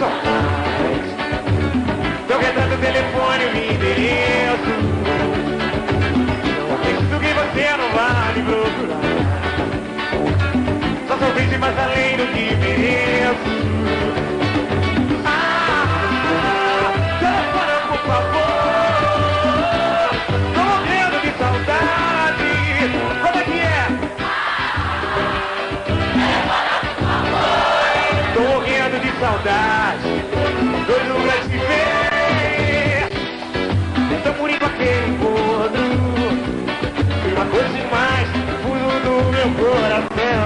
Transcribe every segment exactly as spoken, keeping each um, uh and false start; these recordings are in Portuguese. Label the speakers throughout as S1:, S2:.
S1: saudade. Teu retrato, telefone, o endereço. Acredito que você não vai me procurar. Só sou vítima, mas além do que mereço. Ah, telefona, por favor. Tô morrendo de saudade. Como é que é?
S2: Telefona, por favor.
S1: Tô morrendo de saudade. Doido pra te ver. Tão bonito aquele encontro. E uma coisa demais no fundo do meu coração.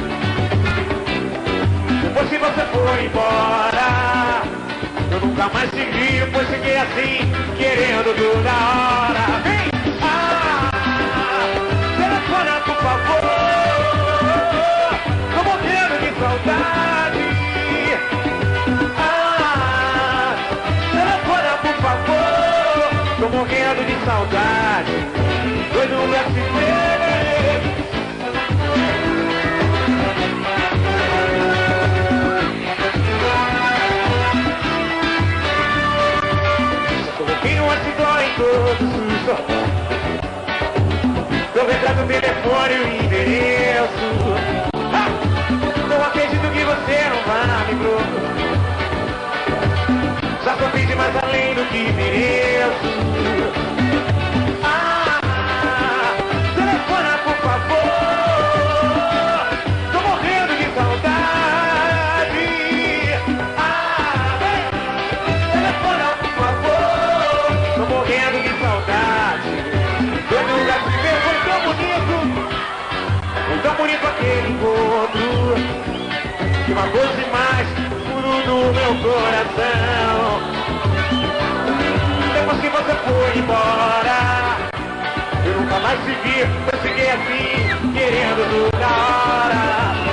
S1: Depois que você foi embora, eu nunca mais te vi, pois fiquei assim, querendo toda hora. Vem! Ah, telefona, por favor. Tô morrendo de saudade. Ah, telefona, por favor. Tô morrendo de saudade. Doido pra te ver. Coloquei um antidó em todo susto. Teu retrato, o telefone e o endereço. Ah, não acredito que você não vá me procurar. Já sofri demais além do que mereço. Ah, telefona, por favor. Tô morrendo de saudade. Ah, vem. Telefona, por favor. Tô morrendo de saudade. Doido pra te ver, foi tão bonito. Foi tão bonito aquele encontro. E uma coisa demais, tudo no meu coração. Depois que você foi embora, eu nunca mais te vi. Eu fiquei assim, querendo toda hora.